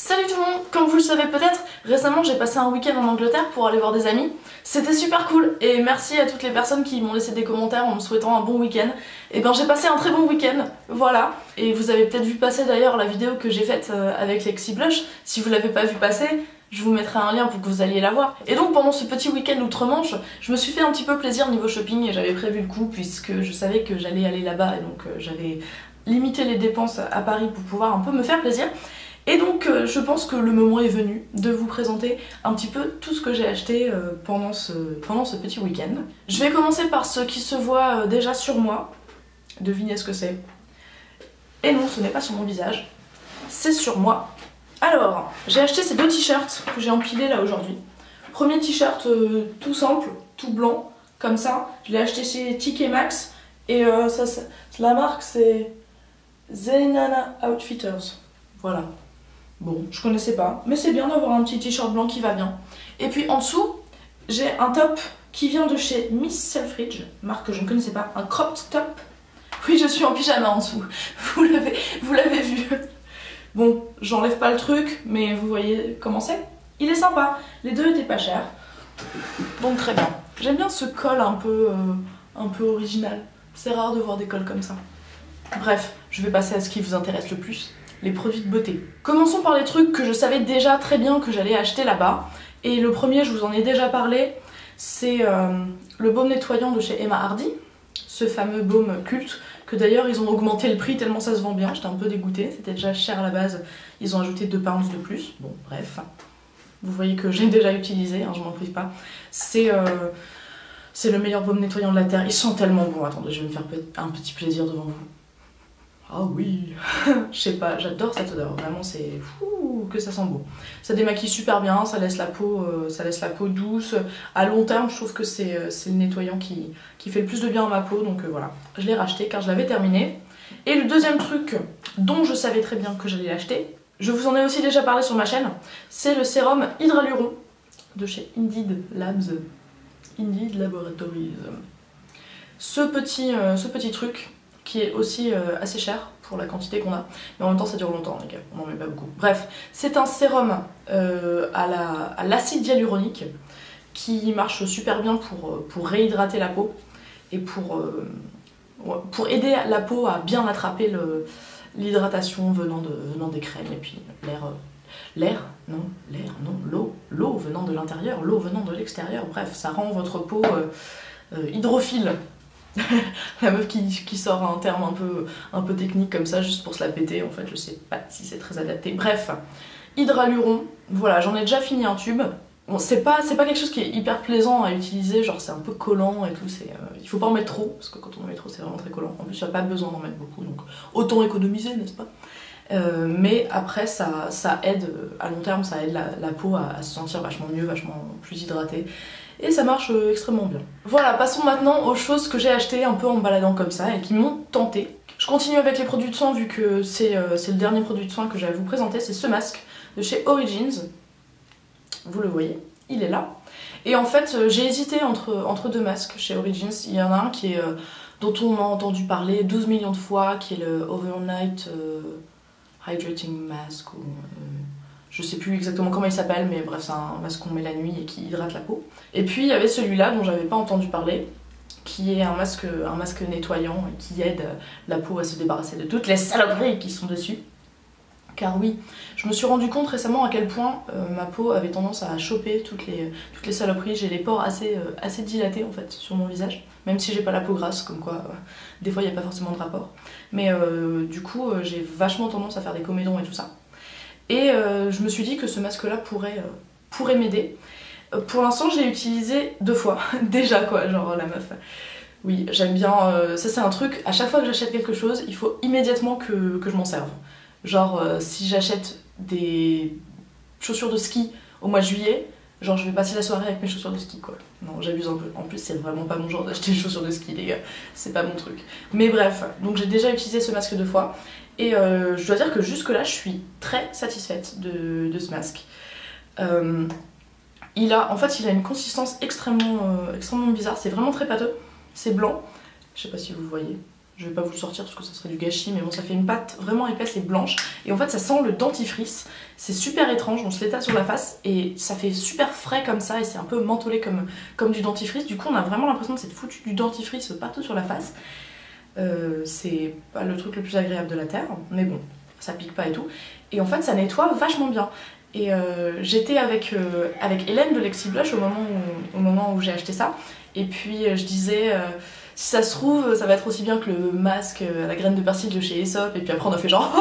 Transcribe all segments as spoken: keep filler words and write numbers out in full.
Salut tout le monde! Comme vous le savez peut-être, récemment j'ai passé un week-end en Angleterre pour aller voir des amis. C'était super cool et merci à toutes les personnes qui m'ont laissé des commentaires en me souhaitant un bon week-end. Et ben j'ai passé un très bon week-end, voilà. Et vous avez peut-être vu passer d'ailleurs la vidéo que j'ai faite avec Lexi Blush. Si vous l'avez pas vu passer, je vous mettrai un lien pour que vous alliez la voir. Et donc pendant ce petit week-end outre-Manche, je me suis fait un petit peu plaisir niveau shopping et j'avais prévu le coup puisque je savais que j'allais aller là-bas et donc euh, j'avais limité les dépenses à Paris pour pouvoir un peu me faire plaisir. Et donc euh, je pense que le moment est venu de vous présenter un petit peu tout ce que j'ai acheté euh, pendant, ce, pendant ce petit week-end. Je vais commencer par ce qui se voit euh, déjà sur moi. Devinez ce que c'est. Et non, ce n'est pas sur mon visage, c'est sur moi. Alors, j'ai acheté ces deux t-shirts que j'ai empilés là aujourd'hui. Premier t-shirt euh, tout simple, tout blanc, comme ça. Je l'ai acheté chez T K Maxx et euh, ça, ça, la marque c'est Zenana Outfitters. Voilà. Bon, je connaissais pas, mais c'est bien d'avoir un petit t-shirt blanc qui va bien. Et puis en dessous, j'ai un top qui vient de chez Miss Selfridge, marque que je ne connaissais pas, un cropped top. Oui, je suis en pyjama en dessous, vous l'avez vous l'avez vu. Bon, j'enlève pas le truc, mais vous voyez comment c'est. Il est sympa, les deux étaient pas chers, donc très bien. J'aime bien ce col un peu, euh, un peu original, c'est rare de voir des cols comme ça. Bref, je vais passer à ce qui vous intéresse le plus. Les produits de beauté. Commençons par les trucs que je savais déjà très bien que j'allais acheter là-bas. Et le premier, je vous en ai déjà parlé, c'est euh, le baume nettoyant de chez Emma Hardy. Ce fameux baume culte, que d'ailleurs ils ont augmenté le prix tellement ça se vend bien. J'étais un peu dégoûtée, c'était déjà cher à la base. Ils ont ajouté deux pounds de plus. Bon, bref. Vous voyez que j'ai déjà utilisé, hein, je m'en prive pas. C'est euh, c'est le meilleur baume nettoyant de la Terre. Ils sont tellement bons. Attendez, je vais me faire un petit plaisir devant vous. Ah oui, je sais pas, j'adore cette odeur, vraiment c'est fou que ça sent beau. Ça démaquille super bien, ça laisse la peau, euh, ça laisse la peau douce. À long terme, je trouve que c'est euh, le nettoyant qui, qui fait le plus de bien à ma peau, donc euh, voilà. Je l'ai racheté car je l'avais terminé. Et le deuxième truc dont je savais très bien que j'allais l'acheter, je vous en ai aussi déjà parlé sur ma chaîne, c'est le sérum Hydraluron de chez Indeed Labs. Indeed Laboratories. Ce petit, euh, ce petit truc qui est aussi euh, assez cher pour la quantité qu'on a, mais en même temps ça dure longtemps les gars, on n'en met pas beaucoup. Bref, c'est un sérum euh, à l'acide la, hyaluronique qui marche super bien pour, pour réhydrater la peau et pour, euh, pour aider la peau à bien attraper l'hydratation venant, de, venant des crèmes et puis l'air, l'air, non, l'air, non, l'eau, l'eau venant de l'intérieur, l'eau venant de l'extérieur, bref, ça rend votre peau euh, euh, hydrophile. La meuf qui, qui sort un terme un peu, un peu technique comme ça juste pour se la péter, en fait je sais pas si c'est très adapté. Bref, Hydraluron, voilà, j'en ai déjà fini un tube. Bon, c'est pas, c'est pas quelque chose qui est hyper plaisant à utiliser, genre c'est un peu collant et tout, euh, il faut pas en mettre trop, parce que quand on en met trop c'est vraiment très collant. En plus il n'y a pas besoin d'en mettre beaucoup, donc autant économiser, n'est-ce pas? Euh, mais après ça, ça aide, à long terme ça aide la, la peau à, à se sentir vachement mieux, vachement plus hydratée. Et ça marche euh, extrêmement bien. Voilà, passons maintenant aux choses que j'ai achetées un peu en me baladant comme ça et qui m'ont tenté. Je continue avec les produits de soins vu que c'est euh, le dernier produit de soins que j'ai à vous présenter, c'est ce masque de chez Origins. Vous le voyez, il est là. Et en fait, euh, j'ai hésité entre, entre deux masques chez Origins. Il y en a un qui est, euh, dont on a entendu parler douze millions de fois, qui est le Overnight euh, Hydrating Mask. Ou, euh, je sais plus exactement comment il s'appelle, mais bref, c'est un masque qu'on met la nuit et qui hydrate la peau. Et puis il y avait celui-là dont j'avais pas entendu parler, qui est un masque, un masque nettoyant et qui aide la peau à se débarrasser de toutes les saloperies qui sont dessus. Car oui, je me suis rendu compte récemment à quel point euh, ma peau avait tendance à choper toutes les, toutes les saloperies. J'ai les pores assez, euh, assez dilatés en fait sur mon visage, même si j'ai pas la peau grasse, comme quoi euh, des fois il n'y a pas forcément de rapport. Mais euh, du coup euh, j'ai vachement tendance à faire des comédons et tout ça. Et euh, je me suis dit que ce masque là pourrait, euh, pourrait m'aider. Euh, pour l'instant je l'ai utilisé deux fois, déjà quoi, genre la meuf. Oui, j'aime bien, euh, ça c'est un truc, à chaque fois que j'achète quelque chose, il faut immédiatement que, que je m'en serve. Genre euh, si j'achète des chaussures de ski au mois de juillet, genre je vais passer la soirée avec mes chaussures de ski quoi. Non, j'abuse un peu, en plus c'est vraiment pas mon genre d'acheter des chaussures de ski les gars, c'est pas mon truc. Mais bref, donc j'ai déjà utilisé ce masque deux fois. Et euh, je dois dire que jusque là je suis très satisfaite de, de ce masque. Euh, il a, en fait il a une consistance extrêmement, euh, extrêmement bizarre, c'est vraiment très pâteux, c'est blanc, je sais pas si vous voyez. Je vais pas vous le sortir parce que ça serait du gâchis, mais bon, ça fait une pâte vraiment épaisse et blanche. Et en fait, ça sent le dentifrice. C'est super étrange, on se l'étale sur la face et ça fait super frais comme ça et c'est un peu mentholé comme, comme du dentifrice. Du coup, on a vraiment l'impression de s'être foutu du dentifrice partout sur la face. Euh, c'est pas le truc le plus agréable de la terre, mais bon, ça pique pas et tout. Et en fait, ça nettoie vachement bien. Et euh, j'étais avec, euh, avec Hélène de Lexi Blush au moment où, au moment où j'ai acheté ça. Et puis euh, je disais, euh, si ça se trouve, ça va être aussi bien que le masque à la graine de persil de chez Aesop. Et puis après on a fait genre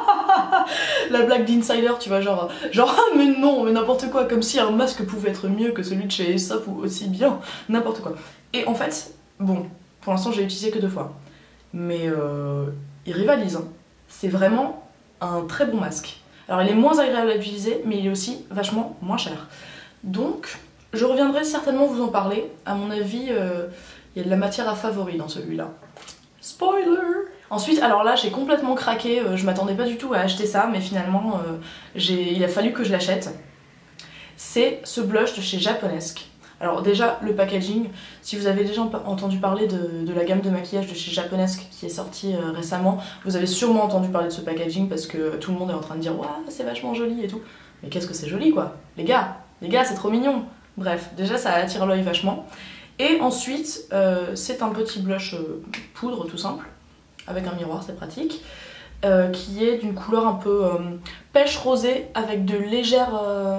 la blague d'insider, tu vois, genre, genre mais non, mais n'importe quoi, comme si un masque pouvait être mieux que celui de chez Aesop ou aussi bien, n'importe quoi. Et en fait, bon, pour l'instant j'ai utilisé que deux fois. Mais euh, il rivalise, hein. C'est vraiment un très bon masque. Alors il est moins agréable à utiliser, mais il est aussi vachement moins cher. Donc je reviendrai certainement vous en parler. À mon avis, euh, il y a de la matière à favori dans celui-là. Spoiler! Ensuite, alors là j'ai complètement craqué, euh, je m'attendais pas du tout à acheter ça, mais finalement euh, il a fallu que je l'achète. C'est ce blush de chez Japonesque. Alors déjà, le packaging, si vous avez déjà entendu parler de, de la gamme de maquillage de chez Japonesque qui est sortie euh, récemment, vous avez sûrement entendu parler de ce packaging parce que tout le monde est en train de dire « Waouh, c'est vachement joli et tout ». Mais qu'est-ce que c'est joli quoi, les gars, les gars c'est trop mignon. Bref, déjà ça attire l'œil vachement. Et ensuite, euh, c'est un petit blush euh, poudre tout simple, avec un miroir, c'est pratique, euh, qui est d'une couleur un peu euh, pêche rosée avec de légères euh,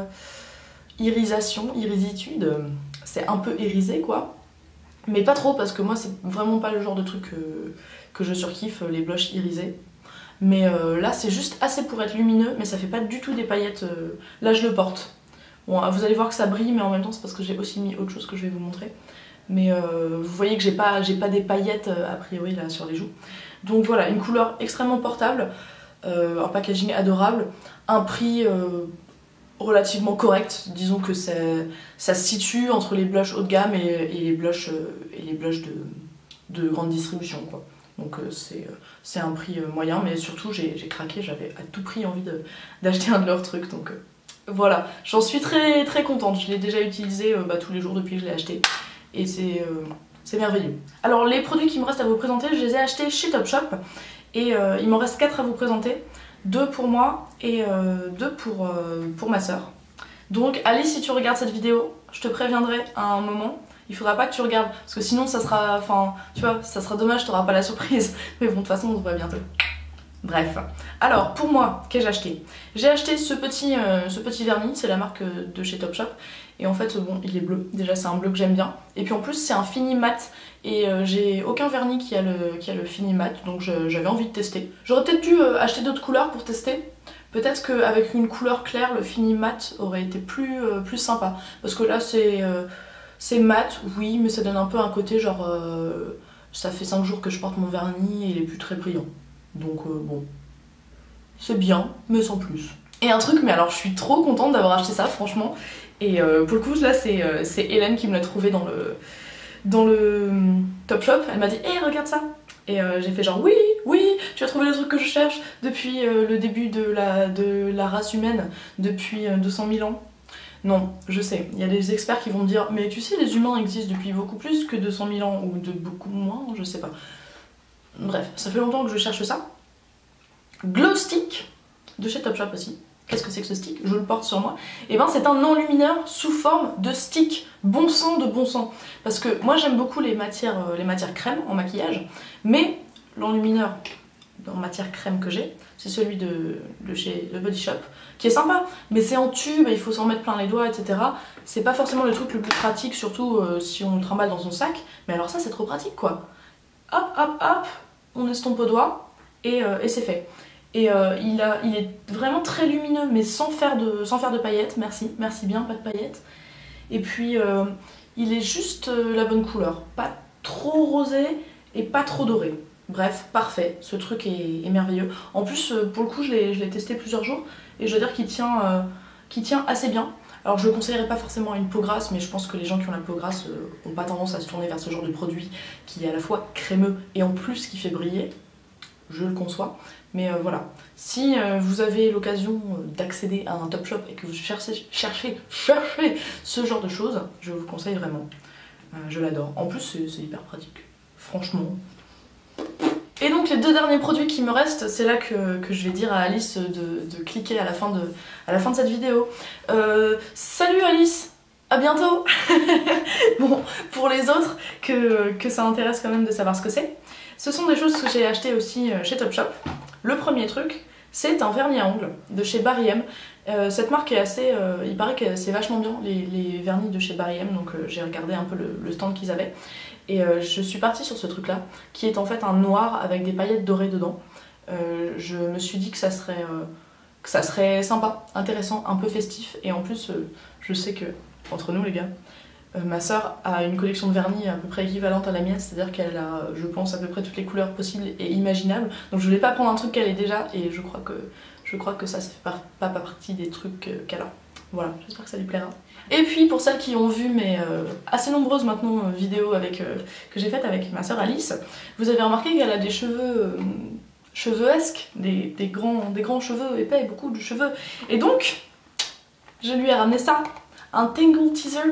irisations, irisitudes. C'est un peu irisé quoi, mais pas trop parce que moi c'est vraiment pas le genre de truc que, que je surkiffe, les blushs irisés. Mais euh, là c'est juste assez pour être lumineux, mais ça fait pas du tout des paillettes. Euh... Là je le porte. Bon, vous allez voir que ça brille, mais en même temps c'est parce que j'ai aussi mis autre chose que je vais vous montrer. Mais euh, vous voyez que j'ai pas, j'ai pas des paillettes euh, a priori là sur les joues. Donc voilà, une couleur extrêmement portable, euh, un packaging adorable, un prix euh, relativement correct. Disons que ça se situe entre les blushs haut de gamme et, et les blushs, euh, et les blushs de, de grande distribution quoi. Donc euh, c'est euh, un prix euh, moyen, mais surtout j'ai craqué, j'avais à tout prix envie d'acheter un de leurs trucs. Donc euh, voilà, j'en suis très très contente. Je l'ai déjà utilisé euh, bah, tous les jours depuis que je l'ai acheté. Et c'est euh, merveilleux. Alors les produits qui me restent à vous présenter, je les ai achetés chez Topshop. Et euh, il m'en reste quatre à vous présenter. Deux pour moi et euh, deux pour, euh, pour ma soeur. Donc Alice, si tu regardes cette vidéo, je te préviendrai à un moment. Il faudra pas que tu regardes, parce que sinon ça sera, enfin, tu vois, ça sera dommage, tu n'auras pas la surprise. Mais bon, de toute façon, on se voit bientôt. Bref. Alors, pour moi, qu'ai-je acheté? J'ai acheté ce petit, euh, ce petit vernis, c'est la marque de chez Topshop. Et en fait, bon, il est bleu. Déjà, c'est un bleu que j'aime bien. Et puis en plus, c'est un fini mat. Et euh, j'ai aucun vernis qui a le, qui a le fini mat, donc j'avais envie de tester. J'aurais peut-être dû euh, acheter d'autres couleurs pour tester. Peut-être qu'avec une couleur claire, le fini mat aurait été plus, euh, plus sympa. Parce que là, c'est euh, c'est mat, oui, mais ça donne un peu un côté genre... Euh, ça fait cinq jours que je porte mon vernis et il est plus très brillant. Donc euh, bon, c'est bien, mais sans plus. Et un truc, mais alors je suis trop contente d'avoir acheté ça, franchement. Et euh, pour le coup, là, c'est euh, Hélène qui me l'a trouvé dans le, dans le Topshop. Elle m'a dit, hé, hey, regarde ça. Et euh, j'ai fait genre, oui, oui, tu as trouvé le truc que je cherche depuis euh, le début de la, de la race humaine, depuis euh, deux cent mille ans. Non, je sais, il y a des experts qui vont me dire, mais tu sais, les humains existent depuis beaucoup plus que deux cent mille ans, ou de beaucoup moins, je sais pas. Bref, ça fait longtemps que je cherche ça. Glow Stick, de chez Topshop aussi. Qu'est-ce que c'est que ce stick? Je le porte sur moi. Et ben c'est un enlumineur sous forme de stick. Bon sang de bon sang. Parce que moi j'aime beaucoup les matières, euh, les matières crème en maquillage, mais l'enlumineur en matière crème que j'ai, c'est celui de, de chez The Body Shop, qui est sympa, mais c'est en tube et il faut s'en mettre plein les doigts, et cetera. C'est pas forcément le truc le plus pratique, surtout euh, si on le trimballe dans son sac, mais alors ça c'est trop pratique quoi. Hop hop hop, on estompe au doigt et, euh, et c'est fait. Et euh, il, a, il est vraiment très lumineux, mais sans faire de, sans faire de paillettes, merci, merci bien, pas de paillettes. Et puis euh, il est juste euh, la bonne couleur, pas trop rosé et pas trop doré. Bref, parfait, ce truc est, est merveilleux. En plus, euh, pour le coup, je l'ai testé plusieurs jours et je dois dire qu'il tient, euh, qu'il tient assez bien. Alors je ne conseillerais pas forcément à une peau grasse, mais je pense que les gens qui ont la peau grasse n'ont euh, pas tendance à se tourner vers ce genre de produit qui est à la fois crémeux et en plus qui fait briller. Je le conçois. Mais euh, voilà, si euh, vous avez l'occasion d'accéder à un Topshop et que vous cherchez, cherchez, cherchez ce genre de choses, je vous conseille vraiment. Euh, je l'adore. En plus, c'est hyper pratique. Franchement. donc les deux derniers produits qui me restent, c'est là que, que je vais dire à Alice de, de cliquer à la fin de, à la fin de cette vidéo. Euh, salut Alice, à bientôt. Bon, pour les autres, que, que ça intéresse quand même de savoir ce que c'est, ce sont des choses que j'ai achetées aussi chez Topshop. Le premier truc, c'est un vernis à ongles de chez Barry M. Euh, cette marque est assez... Euh, il paraît que c'est vachement bien les, les vernis de chez Barry M, donc euh, j'ai regardé un peu le, le stand qu'ils avaient. Et euh, je suis partie sur ce truc là, qui est en fait un noir avec des paillettes dorées dedans. Euh, je me suis dit que ça serait, euh, que ça serait sympa, intéressant, un peu festif. Et en plus, euh, je sais que, entre nous les gars, euh, ma soeur a une collection de vernis à peu près équivalente à la mienne, c'est-à-dire qu'elle a, je pense, à peu près toutes les couleurs possibles et imaginables. Donc je voulais pas prendre un truc qu'elle ait déjà, et je crois que, je crois que ça, ça fait pas, pas partie des trucs qu'elle a. Voilà, j'espère que ça lui plaira. Et puis pour celles qui ont vu mes euh, assez nombreuses maintenant euh, vidéos avec, euh, que j'ai faites avec ma soeur Alice, vous avez remarqué qu'elle a des cheveux euh, cheveuesques, des, des, grands, des grands cheveux épais, beaucoup de cheveux. Et donc, je lui ai ramené ça, un Tangle Teaser.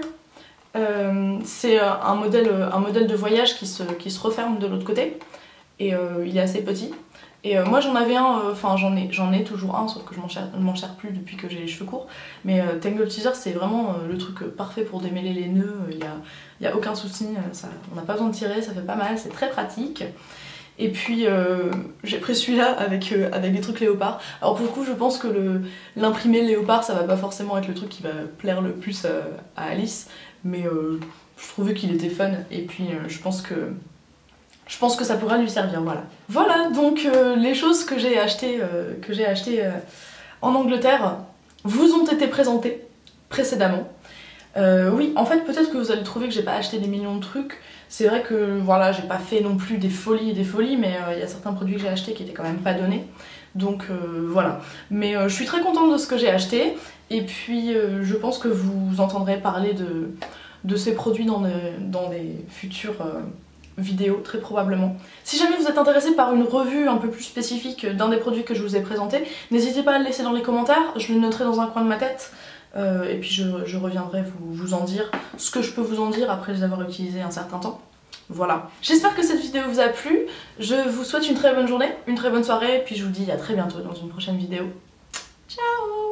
Euh, c'est un modèle, un modèle de voyage qui se, qui se referme de l'autre côté, et euh, il est assez petit. Et euh, moi j'en avais un, enfin euh, j'en ai, j'en ai toujours un, sauf que je m'en sers plus depuis que j'ai les cheveux courts. Mais euh, Tangle Teaser c'est vraiment euh, le truc parfait pour démêler les nœuds, il n'y a, y a aucun souci, ça, on n'a pas besoin de tirer, ça fait pas mal, c'est très pratique. Et puis euh, j'ai pris celui-là avec, euh, avec des trucs léopard. Alors pour le coup je pense que l'imprimé léopard ça va pas forcément être le truc qui va plaire le plus euh, à Alice, mais euh, je trouvais qu'il était fun et puis euh, je pense que Je pense que ça pourra lui servir, voilà. Voilà, donc euh, les choses que j'ai achetées, euh, que j'ai achetées euh, en Angleterre vous ont été présentées précédemment. Euh, oui, en fait, peut-être que vous allez trouver que j'ai pas acheté des millions de trucs. C'est vrai que, voilà, j'ai pas fait non plus des folies et des folies, mais il euh, y a certains produits que j'ai achetés qui étaient quand même pas donnés. Donc euh, voilà. Mais euh, je suis très contente de ce que j'ai acheté. Et puis, euh, je pense que vous entendrez parler de, de ces produits dans, de, dans des futurs... Euh, vidéo très probablement. Si jamais vous êtes intéressé par une revue un peu plus spécifique d'un des produits que je vous ai présenté, n'hésitez pas à le laisser dans les commentaires, je le noterai dans un coin de ma tête euh, et puis je, je reviendrai vous, vous en dire ce que je peux vous en dire après les avoir utilisés un certain temps. Voilà. J'espère que cette vidéo vous a plu, je vous souhaite une très bonne journée, une très bonne soirée et puis je vous dis à très bientôt dans une prochaine vidéo. Ciao!